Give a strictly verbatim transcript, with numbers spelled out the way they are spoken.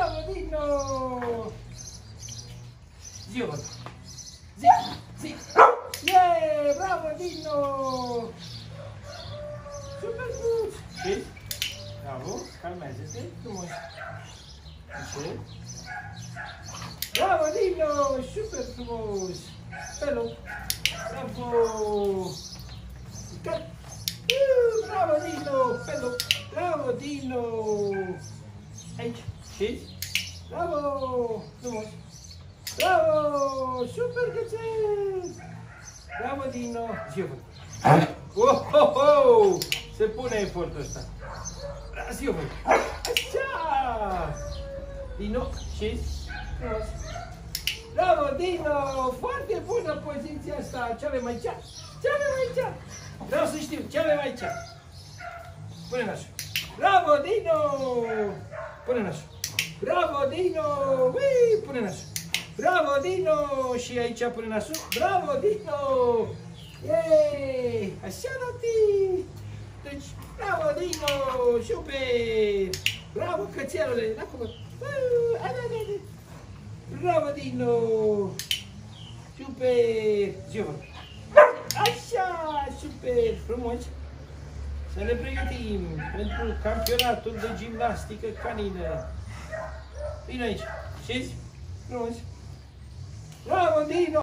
Bravo, Dino! Zi, eu văd. Zi, zi. Yeah, bravo, Dino! Super good! Și? Bravo, calmează-te, frumos. Așa. Bravo, Dino! Super frumos! Pe loc. Bravo! Cat. Uh, bravo, Dino! Pe loc. Bravo, Dino! Aici. Și? Bravo! Frumos! Bravo! Super gățel! Bravo, Dino! Zi, eu văd. Oh, oh, oh! Se pune efortul ăsta. Zi, eu văd. Așa! Dino, și? Frumos! Bravo, Dino! Foarte bună poziția asta! Ce avem aici? Ce avem aici? Vreau să știu, ce avem aici? Pune-n așa. Bravo, Dino! Pune-n așa. Bravo, Dino! Ui, pune-n așa. Bravo, Dino! Și aici pune nasul. Bravo, Dino! Yay! Așa, Nati! Deci, bravo, Dino! Super! Bravo, cățelule! Acum! Bravo, Dino! Super! Ziua! Așa! Super! Frumos! Să ne pregătim pentru campionatul de gimnastică canină. Vino aici! Știți? Frumos! Bravo, Dino!